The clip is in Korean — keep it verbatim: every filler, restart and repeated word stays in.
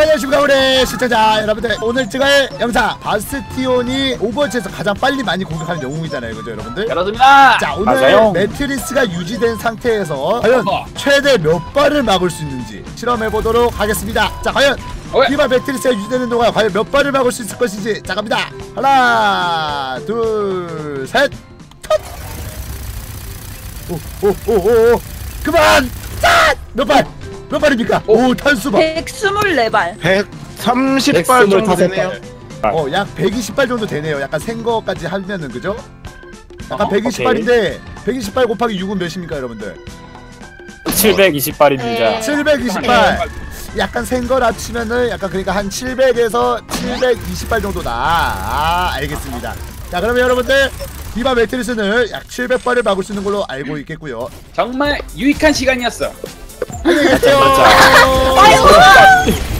자, 안녕하십니까 우리 시청자 여러분들. 오늘 찍을 영상 바스티온이 오버워치에서 가장 빨리 많이 공격하는 영웅이잖아요, 그죠 여러분들? 그렇습니다. 자, 오늘 맞아요. 매트리스가 유지된 상태에서 과연 어허. 최대 몇 발을 막을 수 있는지 실험해보도록 하겠습니다. 자, 과연 비바 매트리스가 유지되는 동안 과연 몇 발을 막을 수 있을 것인지. 자, 갑니다. 하나 둘셋 컷! 오오오오 그만! 짠! 몇 발? 몇 발입니까? 오, 오 탄수박 백이십사 발. 백삼십 발 정도 되네요. 어, 약 백이십 발 정도 되네요. 약간 생거까지 하면은, 그죠? 약간 어, 백이십 발인데 백이십 발 곱하기 육은 몇입니까 여러분들? 칠백이십 발입니다. 칠백이십 발. 약간 생걸 합치면은 약간 그러니까 한 칠백에서 칠백이십 발 정도다. 아, 알겠습니다. 자, 그러면 여러분들 비바 매트리스는 약 칠백 발을 막을 수 있는 걸로 알고 있겠고요. 정말 유익한 시간이었어. 안녕히 계세요. 맞아. 아이고.